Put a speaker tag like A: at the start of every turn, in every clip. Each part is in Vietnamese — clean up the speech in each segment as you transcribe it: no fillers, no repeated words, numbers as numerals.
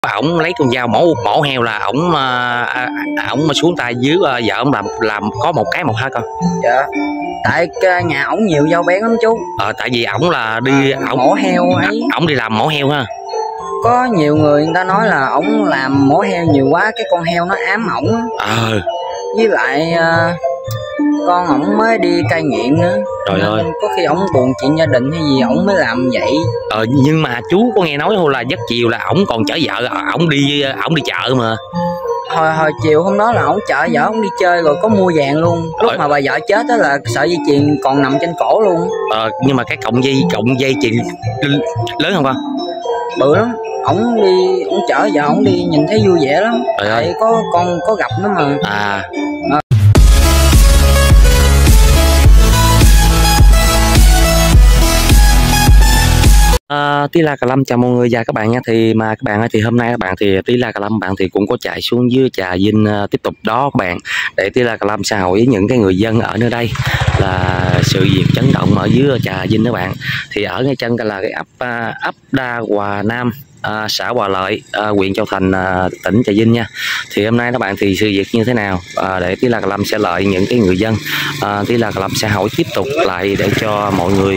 A: Ổng lấy con dao mổ heo là ổng xuống tay dưới vợ ổng làm có một cái một hai con.
B: Dạ. Tại nhà ổng nhiều dao bén lắm chú.
A: Tại vì ổng là đi
B: mổ heo ấy.
A: Ổng đi làm mổ heo ha.
B: Có nhiều người ta nói là ổng làm mổ heo nhiều quá, cái con heo nó ám ổng á. Với lại con ổng mới đi cai nghiện nữa.
A: Trời ơi.
B: Có khi ổng buồn chuyện gia đình hay gì ổng mới làm vậy.
A: Nhưng mà chú có nghe nói không là giấc chiều là ổng còn chở vợ ổng đi chợ mà.
B: Hồi chiều hôm đó là ổng chở vợ ổng đi chơi rồi có mua vàng luôn. Lúc mà bà vợ chết đó là sợi dây chuyền còn nằm trên cổ luôn.
A: Nhưng mà cái cọng dây chuyền lớn không con?
B: Bự lắm. Ổng chở vợ ổng đi nhìn thấy vui vẻ lắm. Tại có con có gặp nó mà.
A: Tí La Cà Lâm chào mọi người và các bạn nha. Các bạn thì hôm nay các bạn thì Tí La Cà Lâm bạn thì cũng có chạy xuống dưới Trà Vinh tiếp tục đó các bạn, để Tí La Cà Lâm xã hội với những cái người dân ở nơi đây là sự việc chấn động ở dưới Trà Vinh các bạn. Thì ở ngay chân là cái ấp Đa Hòa Nam, xã Hòa Lợi, huyện Châu Thành, tỉnh Trà Vinh nha. Thì hôm nay các bạn thì sự việc như thế nào để Tí La Cà Lâm sẽ lại những cái người dân, Tí La Cà Lâm xã hội tiếp tục lại để cho mọi người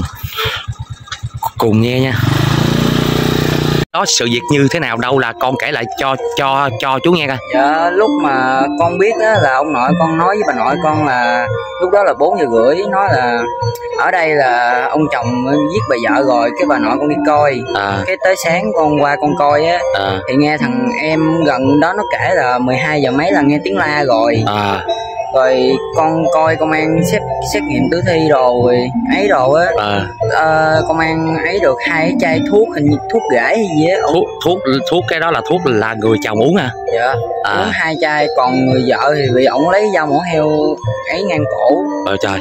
A: cùng nghe nha. Đó, sự việc như thế nào đâu là con kể lại cho chú nghe coi.
B: Dạ, lúc mà con biết đó là ông nội con nói với bà nội con là lúc đó là 4:30, nói là ở đây là ông chồng giết bà vợ rồi, cái bà nội con đi coi. Cái tới sáng con qua con coi á, thì nghe thằng em gần đó nó kể là 12 giờ mấy là nghe tiếng la rồi. Rồi con coi công an xét nghiệm tử thi rồi ấy đồ á. Công an ấy được 2 chai thuốc, hình như thuốc gãi hay gì á.
A: Thuốc cái đó là thuốc là người chồng uống hả?
B: Dạ. Uống 2 chai, còn người vợ thì bị ổng lấy dao mổ heo ấy ngang cổ.
A: Trời.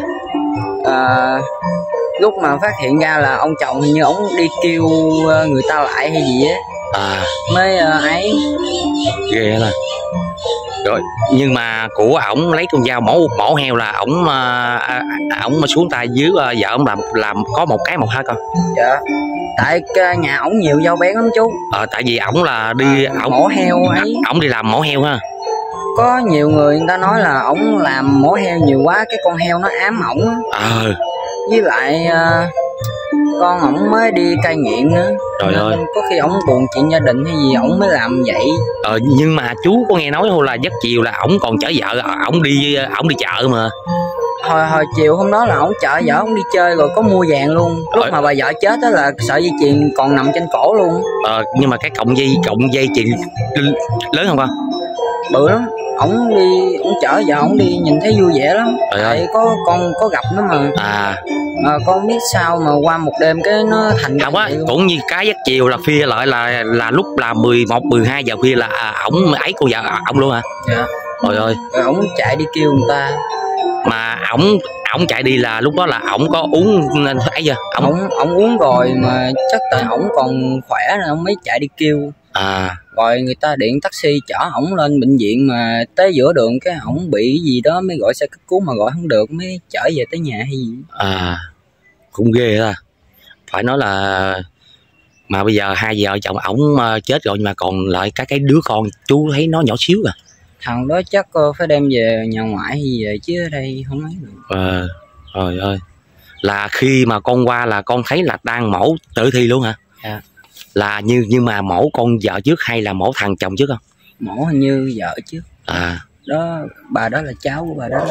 B: Lúc mà phát hiện ra là ông chồng hình như ổng đi kêu người ta lại hay gì á. Mới ấy.
A: Ghê là. Rồi, nhưng mà của ổng lấy con dao mổ heo là ổng xuống tay dưới vợ ổng làm có một cái một hai con.
B: Dạ. Tại nhà ổng nhiều dao bén lắm chú.
A: Tại vì ổng là đi
B: mổ heo ấy.
A: Ổng đi làm mổ heo ha.
B: Có nhiều người ta nói là ổng làm mổ heo nhiều quá, cái con heo nó ám ổng á. Với lại con ổng mới đi cai nghiện nữa.
A: Trời ơi.
B: Có khi ổng buồn chuyện gia đình hay gì ổng mới làm vậy.
A: Nhưng mà chú có nghe nói không là giấc chiều là ổng còn chở vợ ổng đi chợ mà.
B: Hồi chiều hôm đó là ổng chở vợ ổng đi chơi rồi có mua vàng luôn. Lúc mà bà vợ chết đó là sợi dây chuyền còn nằm trên cổ luôn.
A: Nhưng mà cái cọng dây chuyền lớn không con?
B: Bự lắm. Ổng chở vợ ổng đi nhìn thấy vui vẻ lắm. Tại có con có gặp nó mà. Con biết sao mà qua một đêm cái nó thành
A: không á, cũng như cái giấc chiều là phia lại là lúc là 11-12 giờ khuya là ổng ấy cô vợ ổng luôn hả?
B: Dạ.
A: Trời ơi.
B: Rồi ổng chạy đi kêu người ta.
A: Mà ổng chạy đi là lúc đó là ổng có uống ấy chưa?
B: Ổng uống rồi mà chắc tại ổng còn khỏe nên ổng mới chạy đi kêu. Rồi người ta điện taxi chở ổng lên bệnh viện, mà tới giữa đường cái ổng bị gì đó mới gọi xe cấp cứu, mà gọi không được mới chở về tới nhà hay gì.
A: Cũng ghê ha. Phải nói là mà bây giờ hai vợ chồng ổng chết rồi, nhưng mà còn lại cái đứa con chú thấy nó nhỏ xíu à.
B: Thằng đó chắc phải đem về nhà ngoại hay gì vậy, chứ ở đây không ấy được.
A: Trời ơi. Là khi mà con qua là con thấy là đang mổ tử thi luôn hả?
B: Dạ.
A: Là nhưng mà mổ con vợ trước hay là mổ thằng chồng trước không?
B: Mổ hình như vợ trước. Đó, bà đó là cháu của bà đó.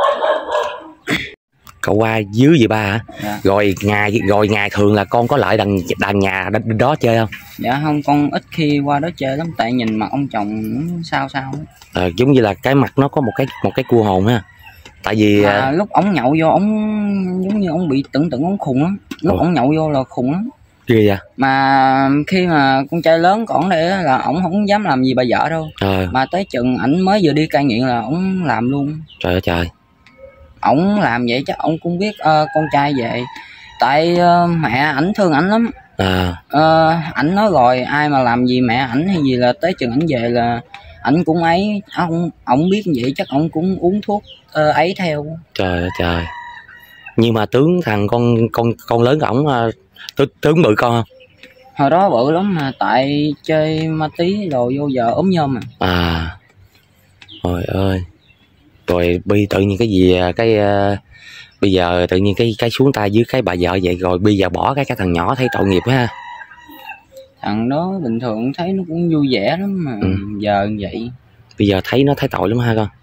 A: Cậu qua dưới gì ba hả?
B: Dạ.
A: Rồi ngày thường là con có lại đàn nhà đó chơi không?
B: Dạ không, con ít khi qua đó chơi lắm, tại nhìn mặt ông chồng sao
A: giống như là cái mặt nó có một cái cua hồn ha. Tại vì
B: lúc ổng nhậu vô ổng giống như ổng bị tưởng ổng khùng lắm. Lúc ổng nhậu vô là khùng lắm.
A: Ghê vậy?
B: Mà khi mà con trai lớn còn đây là ổng không dám làm gì bà vợ đâu. Mà tới chừng ảnh mới vừa đi cai nghiện là ổng làm luôn.
A: Trời ơi trời.
B: Ổng làm vậy chắc ổng cũng biết con trai về. Tại mẹ ảnh thương ảnh lắm. Ảnh nói rồi ai mà làm gì mẹ ảnh hay gì là tới chừng ảnh về là ảnh cũng ấy. Ổng biết vậy chắc ổng cũng uống thuốc ấy theo.
A: Trời ơi trời. Nhưng mà tướng thằng con lớn ổng tướng bự con không?
B: Hồi đó bự lắm mà tại chơi ma tí đồ vô giờ ốm nhôm mà.
A: Trời ơi. Rồi tự nhiên cái gì bây giờ tự nhiên cái xuống tay dưới cái bà vợ vậy, rồi bây giờ bỏ cái thằng nhỏ thấy tội nghiệp ha.
B: Thằng đó bình thường thấy nó cũng vui vẻ lắm mà giờ như vậy.
A: Bây giờ thấy nó thấy tội lắm ha con.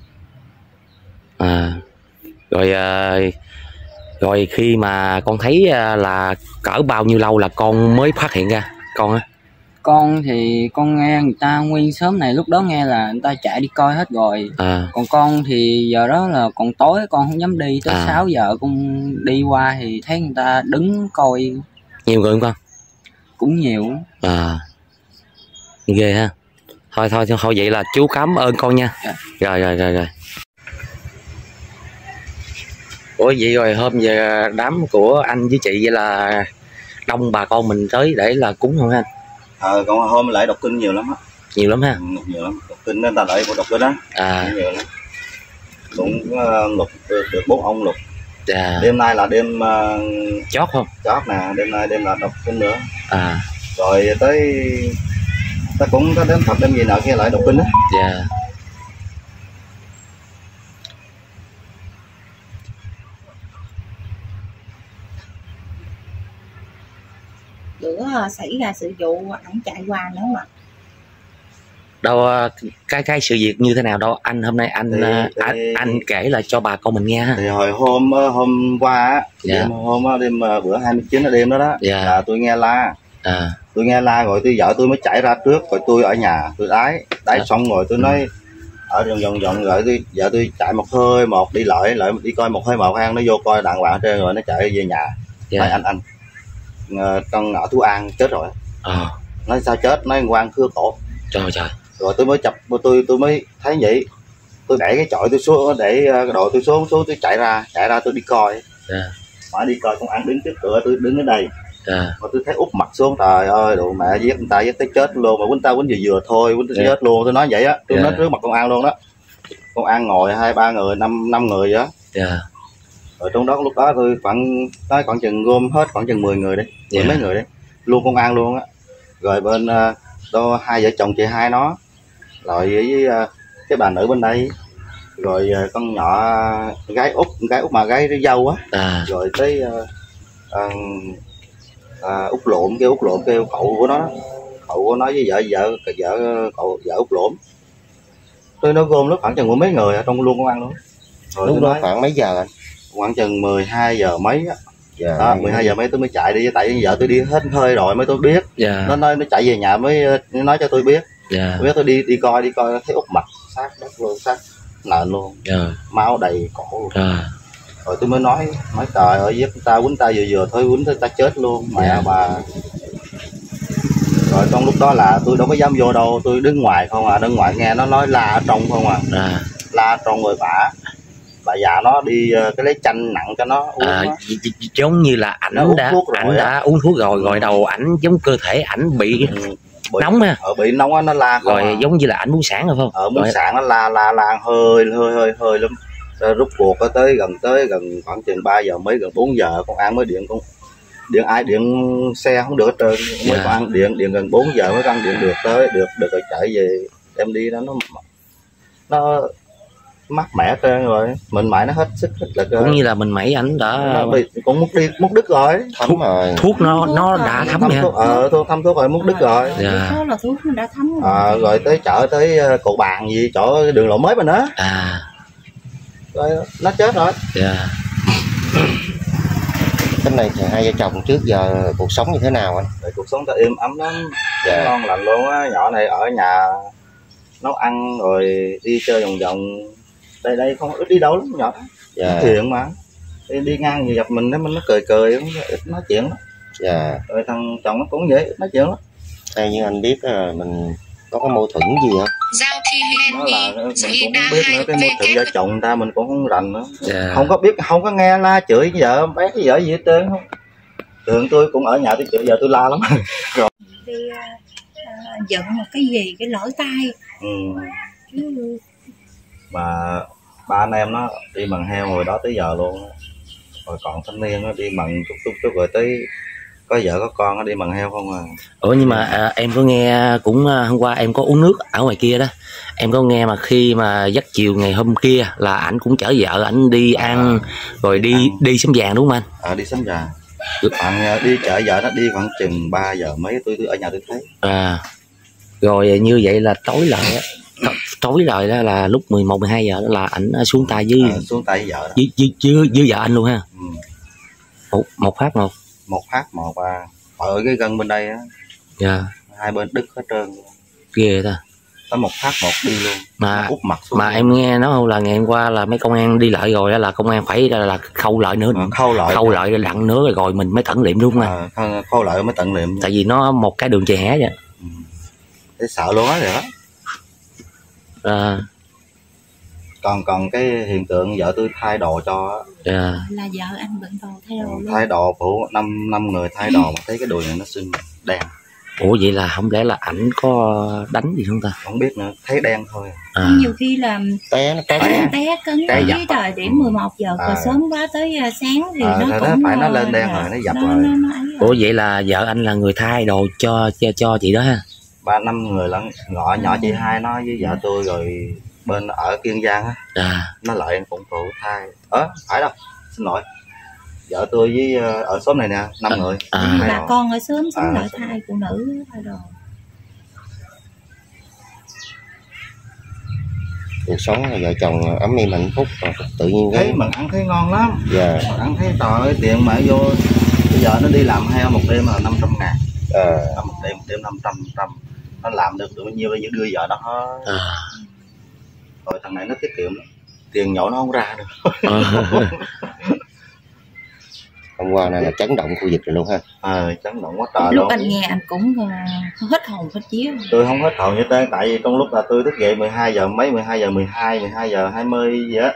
A: Rồi khi mà con thấy là cỡ bao nhiêu lâu là con mới phát hiện ra con á?
B: Con thì con nghe người ta nguyên xóm này lúc đó nghe là người ta chạy đi coi hết rồi. Còn con thì giờ đó là còn tối con không dám đi, tới 6 giờ con đi qua thì thấy người ta đứng coi.
A: Nhiều người không con?
B: Cũng nhiều.
A: Ghê ha. Thôi vậy là chú cảm ơn con nha. Rồi. Ủa vậy rồi hôm về đám của anh với chị vậy là đông bà con mình tới để là cúng không anh?
C: Còn hôm lại đọc kinh nhiều lắm á.
A: Nhiều lắm ha.
C: Nhiều lắm, đọc kinh người ta đợi của đọc kinh á. Nhiều lắm. Cũng lục được 4 ông lục. Đêm nay là đêm
A: chót không?
C: Chót nè, đêm nay đêm là đọc kinh nữa. Rồi tới ta cũng có đến Phật đêm gì nào kia lại đọc kinh á.
D: Bữa xảy ra sự vụ ổng chạy qua nữa mà.
A: Đâu cái sự việc như thế nào đâu anh, hôm nay anh kể lại cho bà con mình nghe ha.
C: Thì hồi hôm qua á, đêm bữa 29 đêm đó là tôi nghe la. Tôi nghe la rồi vợ tôi mới chạy ra trước, rồi tôi ở nhà tôi đái xong rồi tôi nói ở vòng rồi vợ tôi chạy một hơi một đi lại đi coi một hơi một hang, nó vô coi đàng hoàng hết trơn rồi nó chạy về nhà. Nói anh con ở Tú An chết rồi. Nói sao chết, nói quan cưa cổ.
A: Trời.
C: Rồi tôi mới tôi mới thấy vậy, tôi để cái chọi tôi xuống, để đồ tôi xuống tôi chạy ra tôi đi coi. Mà đi coi công an đứng trước cửa, tôi đứng ở đây. Mà tôi thấy úp mặt xuống, trời ơi đồ mẹ giết người ta giết tới chết luôn, mà quýnh ta quýnh vừa thôi quýnh chết luôn. Tôi nói vậy á, tôi nói trước mặt công an luôn đó. Công an ngồi 2-3 người, 5 người đó. Rồi trong đó lúc đó tôi khoảng chừng gom hết khoảng chừng 10 người đấy, mười mấy người đấy, luôn công an luôn á. Rồi bên hai vợ chồng chị hai nó, rồi với cái bà nữ bên đây, rồi con nhỏ gái út mà gái dâu á. Rồi tới út lộn kêu cậu của nó với vợ út lộn. Tôi nó gom lúc khoảng chừng mấy người ở trong luôn công an luôn. Rồi
E: lúc đó khoảng mấy giờ anh?
C: Khoảng chừng 12 giờ mấy á. 12 giờ mấy tôi mới chạy đi, tại vợ tôi đi hết hơi rồi mới tôi biết. Nó nói nó chạy về nhà mới nói cho tôi biết. Biết tôi đi coi thấy úp mặt sát đất luôn, sát nền luôn. Máu đầy cổ. Rồi tôi mới nói trời ơi giết ta quýnh ta vừa thôi quýnh ta chết luôn mẹ bà. Rồi trong lúc đó là tôi đâu có dám vô đâu, tôi đứng ngoài không đứng ngoài nghe nó nói la ở trong không la ở trong. Rồi bà già nó đi cái lấy chanh nặng cho nó uống.
A: Giống như là ảnh đã uống thuốc rồi đầu ảnh giống cơ thể ảnh bị nóng ha.
C: Bị nóng á, nó la
A: rồi giống như là ảnh muốn sản rồi không?
C: Muốn sản nó la hơi lắm. Rồi rút cuộc tới gần khoảng chừng 3 giờ mấy, gần 4 giờ công an mới điện xe không được hết trơn. Mới công an điện gần 4 giờ mới công an điện được tới được rồi chạy về đem đi đó. Nó mát mẻ trơn rồi, mình mãi nó hết sức hết lực rồi.
A: Cũng như là mình mẩy ảnh đã
C: cũng mất đứt rồi.
A: Thuốc nó đã thấm rồi.
C: Thấm thuốc rồi mất đứt rồi.
D: Đó là thuốc nó đã thấm
C: rồi. Rồi tới chợ tới cột bàn gì chỗ đường lộ mới mà nữa. Rồi nó chết rồi.
E: Cái này thì hai vợ chồng trước giờ cuộc sống như thế nào anh?
C: Cuộc sống ta êm ấm lắm, ngon lành luôn á. Nhỏ này ở nhà nấu ăn rồi đi chơi vòng đây không ít đi đâu lắm nhỏ. Thiện mà đi ngang gì gặp mình nó cười ít nói chuyện lắm. Rồi thằng chồng nó cũng vậy, ít nói chuyện lắm.
E: Theo như anh biết mình có cái mâu thuẫn gì không?
C: Nó là mình cũng không biết nữa, cái mâu thuẫn vợ chồng ta mình cũng không rành nữa. Không có biết, không có nghe la chửi vợ bé cái vợ gì hết trơn không. Thường tôi cũng ở nhà tôi chửi vợ tôi la lắm. Rồi
D: đi giận một cái gì cái lỗi tay.
C: Mà ba anh em nó đi bằng heo hồi đó tới giờ luôn. Rồi còn thanh niên nó đi bằng chút rồi tới có vợ có con nó đi bằng heo không à.
A: Ủa nhưng mà em có nghe cũng hôm qua em có uống nước ở ngoài kia đó, em có nghe mà khi mà giấc chiều ngày hôm kia là ảnh cũng chở vợ ảnh đi ăn rồi đi sắm vàng đúng không anh?
C: Đi sắm vàng. Bạn đi chở vợ nó đi khoảng chừng 3 giờ mấy tôi ở nhà tôi thấy.
A: Rồi như vậy là tối lại á, tối rồi đó là lúc 11 12 giờ đó là ảnh xuống tay với
C: xuống tay với vợ đó.
A: với vợ anh luôn ha. Một phát một ở cái gân bên đây á. Dạ.
C: Hai bên đứt hết trơn.
A: Ghê ta.
C: Có một phát một đi luôn.
A: Mà
C: úp mặt xuống.
A: Mà luôn. Em nghe nói không là ngày hôm qua là mấy công an đi lại rồi đó là công an phải là khâu lại nữa. Khâu lại đặng nữa rồi mình mới tận liệm đúng không anh?
C: Khâu lại mới tận liệm.
A: Tại vì nó một cái đường chè hé vậy.
C: Thế sợ luôn á vậy đó. Còn cái hiện tượng vợ tôi thay đồ cho
D: là vợ anh bận đồ thay đồ luôn.
C: Thay đồ phụ năm người thay đồ mà thấy cái đùi này nó sưng đen.
A: Ủa vậy là không lẽ là ảnh có đánh gì không ta?
C: Không biết nữa, thấy đen thôi.
D: Nhiều khi là té cứng tới thời điểm 11 giờ còn sớm quá tới sáng thì nó cũng
C: phải nó lên đen rồi, nó dập rồi.
A: Ủa vậy là vợ anh là người thay đồ cho chị đó ha?
C: 3-5 người lẫn nhỏ chị hai nó với vợ tôi rồi bên ở Kiên Giang á. Nó lại cũng phụ thay. Phải đâu, xin lỗi. Vợ tôi với ở xóm này nè 5 người.
D: Bà con ở xóm sống lại thay phụ nữ thay đồ.
E: Cuộc sống vợ chồng ấm êm hạnh phúc tự nhiên
C: thấy mình ăn thấy ngon lắm. Ăn thấy trời ơi tiền mà vô bây giờ nó đi làm heo một đêm là 500.000. Một đêm 500. Nó làm được bao nhiêu đưa vợ nó hết. Rồi thằng này nó tiết kiệm lắm. Tiền nhỏ nó không ra được.
E: Hôm qua này là chấn động khu vực rồi luôn ha.
C: Chấn động quá trời.
D: Lúc anh nghe anh cũng hết hồn hết vía.
C: Tôi không hết hồn như thế, tại vì trong lúc là tôi thức dậy 12 giờ mấy, 12 giờ 12, 12 giờ 20 gì á,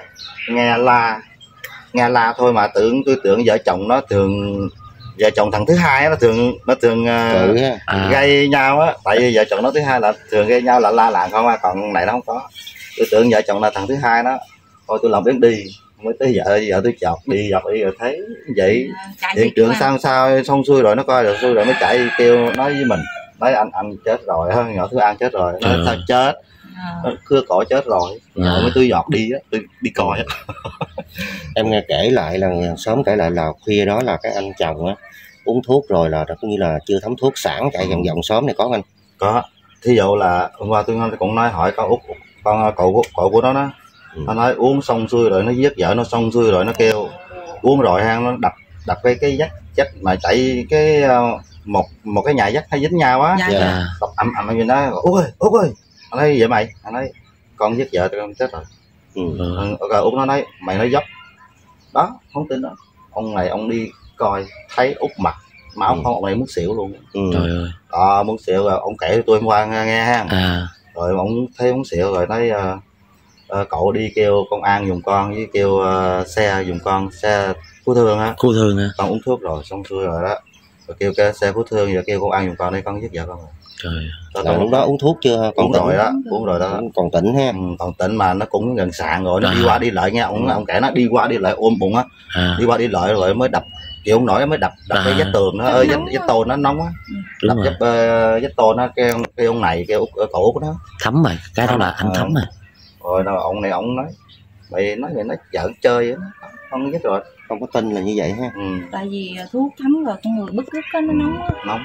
C: nghe la thôi mà tôi tưởng vợ chồng nó thường, vợ chồng thằng thứ hai nó thường gây nhau á, tại vì vợ chồng nó thứ hai là thường gây nhau là la làng không còn này nó không có. Tôi tưởng vợ chồng là thằng thứ hai đó, thôi tôi làm biến đi mới tới vợ tôi chọt đi rồi thấy vậy hiện trường sao xong xuôi rồi nó coi rồi xuôi rồi nó chạy kêu nói với mình, nói anh chết rồi, nhỏ thứ An chết rồi, nói sao chết, nó cưa cổ chết rồi, mới tôi giọt đi á, tôi đi coi á.
E: Em nghe kể lại là sớm kể lại là khuya đó là cái anh chồng á uống thuốc rồi là cũng như là chưa thấm thuốc sản chạy vòng vòng xóm này có không anh?
C: Có, thí dụ là hôm qua tôi cũng nói hỏi con cậu của nó đó. Nó nói uống xong xuôi rồi nó giết vợ nó xong xuôi rồi nó kêu uống rồi hang nó đập cái dắt mà chạy cái một cái nhà dắt hay dính nhau á, đập ầm như nó Út ơi anh nói vậy mày, anh nói con giết vợ con chết rồi. Út nó nói mày nói dốc đó, không tin đó, ông này ông đi coi thấy Út mặt máu không, ông này muốn xỉu luôn.
A: Trời ơi.
C: Muốn xỉu rồi ông kể tôi hôm qua nghe ha. Rồi ông thấy muốn xỉu rồi nói cậu đi kêu công an dùng con với kêu xe dùng con, xe cứu thương á. Con uống thuốc rồi xong xuôi rồi đó, rồi kêu cái xe cứu thương và kêu công an dùng con đây con giết vợ con rồi.
E: Trời. Lúc đó uống thuốc chưa?
C: Uống rồi đó.
E: Còn tỉnh ha.
C: Còn tỉnh mà nó cũng gần sạn rồi, nó đi qua đi lại nghe ông kể nó đi qua đi lại ôm bụng á. Đi qua đi lại rồi mới đập chịu không nổi mới đập cái vách tường nó vách tôn nó nóng á. Đập vách tôn nó kêu ông này kêu cậu của nó.
A: Thấm rồi, cái đó là anh thấm rồi.
C: Rồi đâu ông này ông nói mày nói giỡn chơi á, không biết rồi,
E: không có tin là như vậy ha.
D: Tại vì thuốc thấm rồi con người bức rứt nó nóng á.
C: Nóng.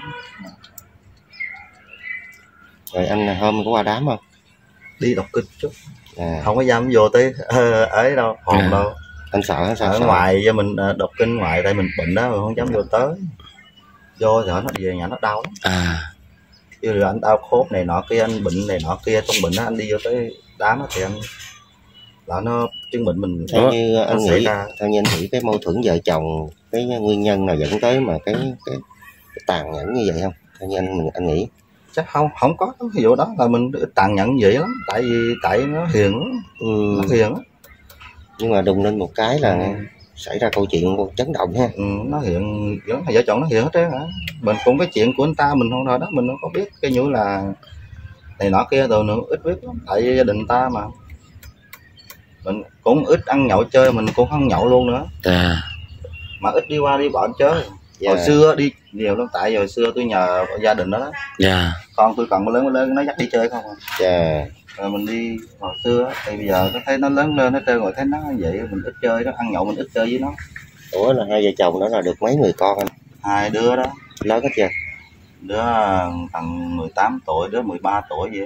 E: Rồi anh hôm có qua đám không?
C: Đi đọc kinh chút. Không có dám vô tới ấy đâu, hồn đâu.
E: Anh sợ sao?
C: Ở ngoài cho mình đọc kinh ngoài đây mình bệnh đó, mình không dám vô tới. Vô rồi nó về nhà nó đau lắm. Chứ rồi anh đau khớp này nọ kia, anh bệnh này nọ kia, trong bệnh đó anh đi vô tới đám đó thì anh là nó chứng bệnh mình.
E: Theo như anh nghĩ cái mâu thuẫn vợ chồng cái nguyên nhân nào dẫn tới mà cái tàn nhẫn như vậy không? Theo như anh nghĩ
C: chắc không có ví dụ đó là mình tàn nhẫn vậy lắm, tại nó hiền lắm. Nó hiền lắm.
E: Nhưng mà đùng lên một cái là xảy ra câu chuyện chấn động ha.
C: Nó hiện vợ chồng nó hiện hết trơn hả. Mình cũng cái chuyện của anh ta mình không nói đó, mình không có biết cái như là này nọ kia rồi nữa, ít biết lắm, tại vì gia đình ta mà mình cũng ít ăn nhậu chơi, mình cũng không nhậu luôn nữa. Mà ít đi qua đi bọn chơi. Hồi xưa đi nhiều lắm, tại hồi xưa tôi nhờ gia đình đó. Con tôi còn lớn nó dắt đi chơi không à. Rồi mình đi hồi xưa thì bây giờ nó thấy nó lớn lên hết trơn rồi, thấy nó vậy mình ít chơi, nó ăn nhậu mình ít chơi với nó.
E: Ủa là hai vợ chồng đó là được mấy người con anh?
C: 2 đứa đó.
E: Lớn hết chưa?
C: Đứa tầm 18 tuổi, đứa 13 tuổi vậy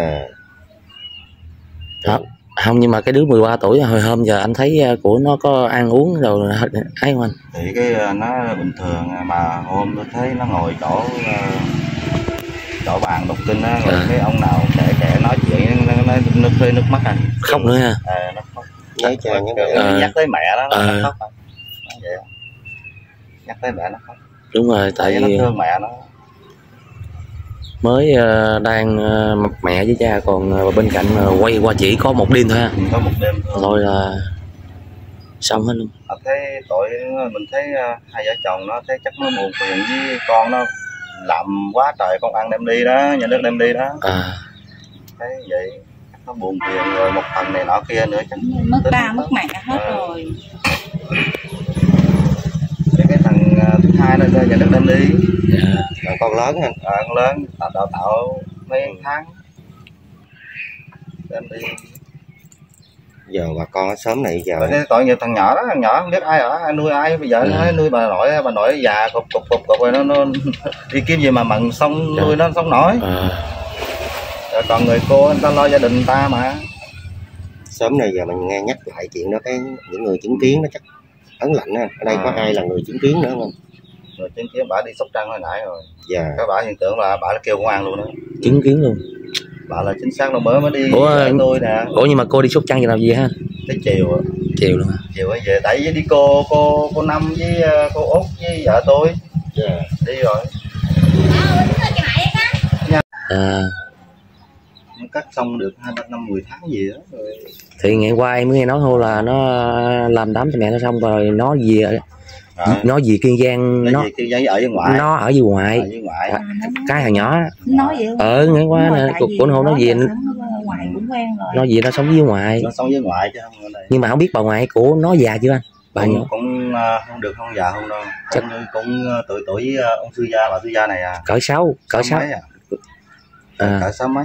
A: đó. Không, nhưng mà cái đứa 13 tuổi hồi hôm giờ anh thấy của nó có ăn uống rồi ấy không anh?
C: Thì cái nó bình thường, mà hôm tôi thấy nó ngồi chỗ bàn đọc kinh á, rồi cái ông nào trẻ nói chuyện nó rơi nước mắt anh.
A: Khóc nữa ha.
C: Nó khóc. Nhắc tới mẹ đó nó khóc. Nó vậy. Nhắc tới mẹ nó khóc.
A: Đúng rồi, tại
C: nó thương mẹ nó.
A: Mới đang mẹ với cha còn bên cạnh quay qua chỉ có một đêm thôi ha.
C: Có một đêm
A: thôi là xong hết luôn.
C: Thấy tội, mình thấy hai vợ chồng nó thấy chắc nó buồn phiền với con nó, làm quá trời công ăn đem đi đó, nhà nước đem đi đó. Thấy vậy nó buồn phiền rồi một phần này nọ kia nữa, chắc
D: mất ba mất mẹ hết rồi.
C: Cái thằng thứ hai nó nhà nước đem đi.
E: Con lớn hả?
C: Con lớn đào tạo mấy tháng đem đi.
E: Giờ bà con ở xóm này giờ
C: cái tội nghiệp thằng nhỏ đó, thằng nhỏ không biết ai ở, ai nuôi ai bây giờ. Nó nuôi bà nội già cục rồi nó đi kiếm gì mà mần xong nuôi nó sống nổi. Rồi còn người cô người ta lo gia đình người ta mà.
E: Xóm này giờ mình nghe nhắc lại chuyện đó, cái những người chứng kiến nó chắc ấn lạnh ha. Ở đây có ai là người chứng kiến nữa không?
C: Người chứng kiến bà đi Sóc Trăng hồi nãy rồi. Các bà hiện tượng là bà đã kêu công an luôn đó.
A: Chứng kiến luôn.
C: Bà là chính xác, nó mới đi tôi nè.
A: Ủa nhưng mà cô đi Sóc Trăng giờ làm gì ha?
C: Tới chiều.
A: Chiều luôn hả?
C: Chiều ấy về, tại vì đi cô Năm với cô Út với vợ tôi. Đi rồi. Nó cắt xong được 2-3 năm 10 tháng gì đó rồi.
A: Thì ngày qua em mới nghe nói thôi là nó làm đám cho mẹ nó xong rồi nó về. Nó về Kiên Giang, nó
C: ở dưới ngoại.
A: Nó ở dưới ngoại. Cái thằng nhỏ
D: nói
A: vậy. Ngày qua nè, của nó về
D: ngoài cũng quen rồi.
A: Nó về nó sống dưới ngoại.
C: Nó sống dưới ngoại chứ không ở đây.
A: Nhưng mà không biết bà ngoại của nó già chưa anh? Bà
C: cũng không được, không già không đâu. Chắc cũng tuổi với ông sư gia, bà sư gia này à.
A: Cỡ 6
C: cỡ 6 mấy.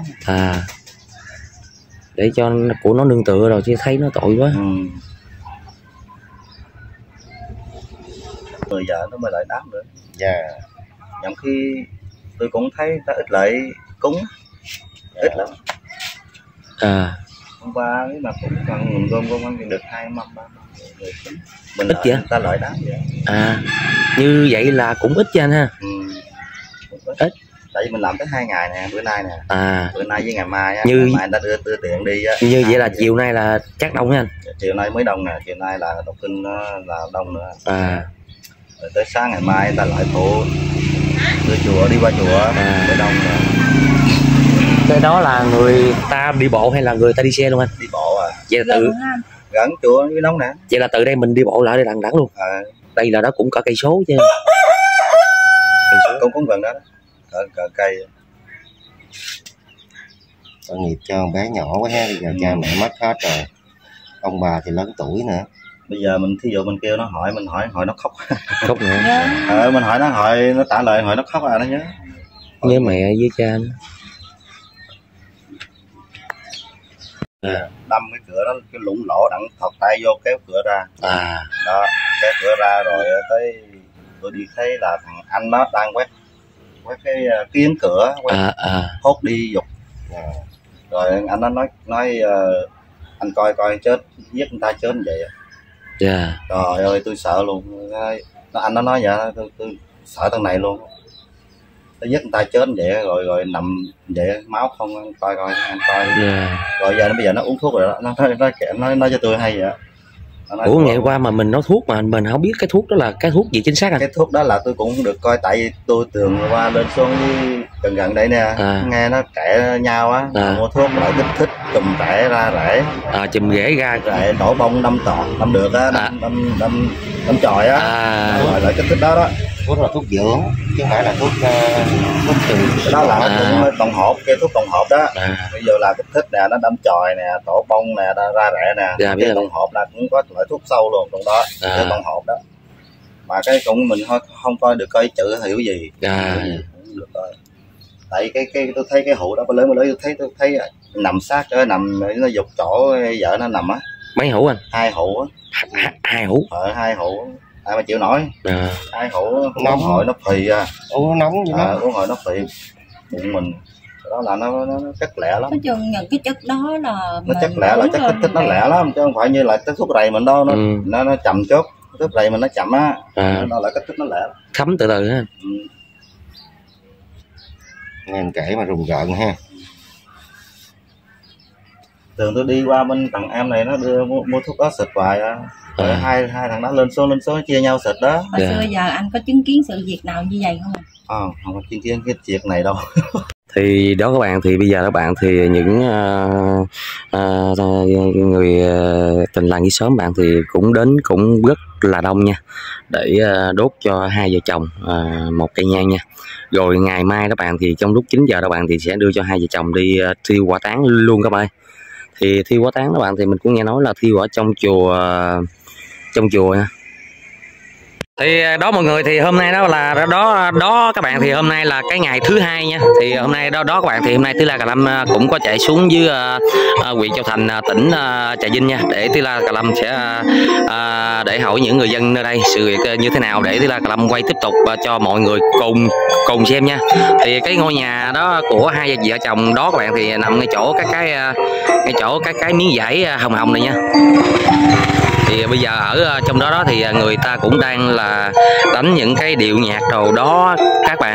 A: Để cho của nó nương tựa rồi chứ thấy nó tội quá.
C: Rồi giờ nó mới lại đám nữa. Nhằm khi tôi cũng thấy ta ít lại cúng. Ít lắm. Hôm qua cái mà cũng cần nguồn gom ăn được 2 mâm 3 mâm người cúng. Mình ít vậy? Ta lợi đám vậy.
A: Như vậy là cũng ít cho anh ha. Ít.
C: Tại vì mình làm tới 2 ngày nè, bữa nay nè. Bữa nay với ngày mai á,
A: như
C: ngày mai ta đưa tiền đi á.
A: Như vậy là chiều nay là chắc đông nha anh.
C: Chiều nay mới đông nè, chiều nay là đọc kinh là đông nữa. Rồi tới sáng ngày mai ta lại phụ đưa chùa, đi qua chùa mới đông nè.
A: Cái đó là người ta đi bộ hay là người ta đi xe luôn anh?
C: Đi bộ à.
A: Vậy là từ
C: gần chùa với nông nè.
A: Vậy là từ đây mình đi bộ lại đây đằng đẵng luôn. Đây là đó cũng có cây số chứ.
C: Cũng gần đó. Cỡ cây.
E: Tội nghiệp cho con bé nhỏ quá ha, bây giờ cha mẹ mất hết rồi. Ông bà thì lớn tuổi nữa.
C: Bây giờ mình thí dụ mình kêu nó hỏi, mình hỏi nó khóc.
A: Khóc nữa.
C: Mình hỏi nó trả lời hỏi nó khóc nó nhớ.
A: Nhớ mẹ với cha nó.
C: Đâm cái cửa đó, cái lũng lỗ đặng thọt tay vô kéo cửa ra. Đó, kéo cửa ra rồi tới tôi đi thấy là thằng anh nó đang quét cái kiến cửa, hốt đi dục. Rồi anh nó nói anh coi chết, giết người ta chết vậy. Trời ơi tôi sợ luôn. Anh nó nói vậy, tôi sợ thằng này luôn. Tôi giết người ta chết vậy rồi nằm vậy máu không, anh coi anh coi. Rồi giờ bây giờ nó uống thuốc rồi đó, nó nói cho tôi hay vậy.
A: Ủa ngày qua mà mình nói thuốc mà mình không biết cái thuốc đó là cái thuốc gì chính xác anh?
C: Cái thuốc đó là tôi cũng được coi, tại vì tôi thường qua lên xuống gần đây nè, nghe nó kể nhau á, mua thuốc lại kích thích chùm rễ ra rễ.
A: Chùm rễ ra
C: rễ đổ bông đâm được á, đâm chòi á, rồi lại kích thích đó.
E: Thuốc là thuốc dưỡng chứ không phải là thuốc trừ.
C: Cái đó là cũng tổng hộp, cái thuốc tổng hộp đó. Bây giờ là kích thích nè, nó đâm chòi nè, tổ bông nè, ra rễ nè. Cái tổng hộp là cũng có loại thuốc sâu luôn trong đó, cái tổng hộp đó. mà cái cũng mình không coi được coi chữ hiểu gì. Được rồi. Tại cái tôi thấy cái hũ đó lớn tôi thấy nằm sát nằm nó dục chỗ vợ nó nằm á.
A: Mấy hũ anh?
C: 2 hũ á.
A: 2 hũ?
C: 2 hũ. Ai mà chịu nổi. 2 hũ
E: nóng
C: hồi nó phì à.
E: Uống nóng vậy đó.
C: Uống hồi nó phì bụng mình. Đó là nó chất lẹ lắm.
D: Nói chung những cái chất đó là
C: nó chất lẹ là chất kích thích nó lẹ lắm chứ không phải như là cái thuốc rầy mình đâu, nó chậm chút. Thuốc rầy mình nó chậm á. Nó lại kích thích nó lẹ.
A: Thấm từ từ ha.
E: Nghe anh kể mà rùng rợn ha.
C: Thường tôi đi qua bên thằng em này nó đưa mua thuốc đó xịt hoài á. Rồi hai thằng đó lên số chia nhau xịt đó.
D: Hồi xưa giờ anh có chứng kiến sự việc nào như vậy không?
C: Không có chứng kiến cái việc này đâu.
A: Thì đó các bạn, thì bây giờ các bạn thì những người tình làng nghĩa xóm bạn thì cũng đến cũng rất là đông nha, để đốt cho hai vợ chồng một cây nhang nha. Rồi ngày mai các bạn thì trong lúc 9 giờ các bạn thì sẽ đưa cho hai vợ chồng đi thiêu hỏa táng luôn các bạn. Thì thiêu hỏa táng các bạn thì mình cũng nghe nói là thiêu ở trong chùa nha. Thì đó mọi người, thì hôm nay đó là đó các bạn, thì hôm nay là cái ngày thứ 2 nha. Thì hôm nay đó các bạn, thì hôm nay Tí La Cà Lâm cũng có chạy xuống dưới huyện Châu Thành, tỉnh Trà Vinh nha, để Tí La Cà Lâm sẽ để hỏi những người dân nơi đây sự việc như thế nào, để Tí La Cà Lâm quay tiếp tục cho mọi người cùng xem nha. Thì cái ngôi nhà đó của hai vợ chồng đó các bạn thì nằm ngay chỗ cái miếng vải hồng hồng này nha. Thì bây giờ ở trong đó thì người ta cũng đang là đánh những cái điệu nhạc đồ đó các bạn.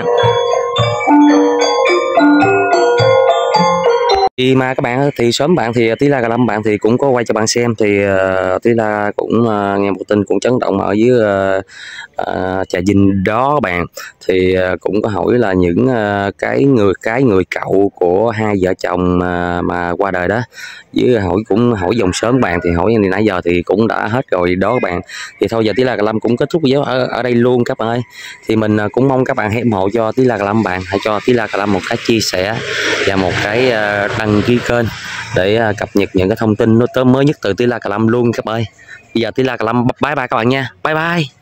A: Thì mà các bạn thì sớm bạn thì Tí La Cà Lâm bạn thì cũng có quay cho bạn xem, thì Tí La cũng nghe một tin cũng chấn động ở dưới Trà Vinh đó các bạn. Thì cũng có hỏi là những cái người cậu của hai vợ chồng mà qua đời đó, với hỏi dòng sớm bạn, thì hỏi nãy giờ thì cũng đã hết rồi đó các bạn. Thì thôi giờ Tí La Cà Lâm cũng kết thúc video ở đây luôn các bạn ơi. Thì mình cũng mong các bạn hãy ủng hộ cho Tí La Cà Lâm bạn, hãy cho Tí La Cà Lâm một cái chia sẻ và một cái đăng ký kênh để cập nhật những cái thông tin nó mới nhất từ Tí La Cà Lâm luôn các bạn ơi. Bây giờ Tí La Cà Lâm bye bye các bạn nha, bye bye.